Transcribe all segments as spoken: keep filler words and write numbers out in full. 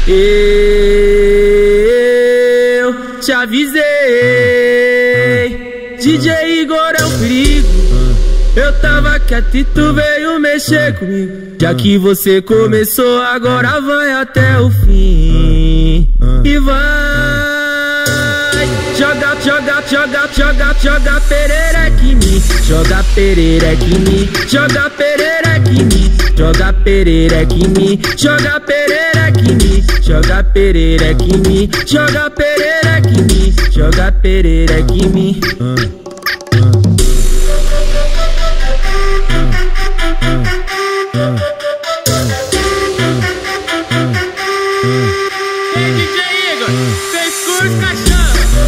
Eu te avisei, D J Igor é um perigo. Eu tava quieto e tu veio mexer comigo. Já que você começou, agora vai até o fim. E vai joga, joga, joga, joga, joga perereca em mim. Joga perereca em mim. Joga perereca em mim. Joga perereca em mim. Joga perereca em mim. Joga perereca em mim. Joga perereca em mim. Joga perereca em mim. Ei, D J Igor, fez curso caixão.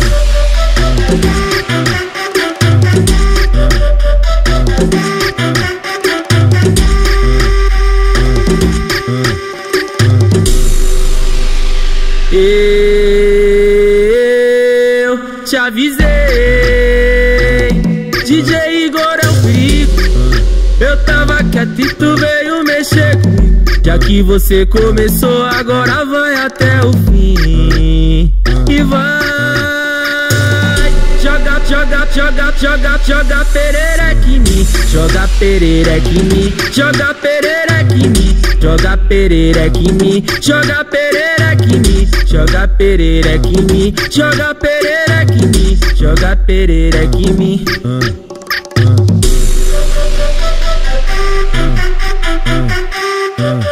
Eu te avisei, D J Igor é um perigo. Eu tava quieto e tu veio mexer comigo. Já que você começou, agora vai até o fim. E vai joga, joga, joga, joga, joga perereca em mim. Joga perereca em mim. Joga perereca em mim. Joga perereca em mim. Joga perereca em mim. Joga perereca em mim. Joga perereca em mim. Joga perereca em mim. Uh.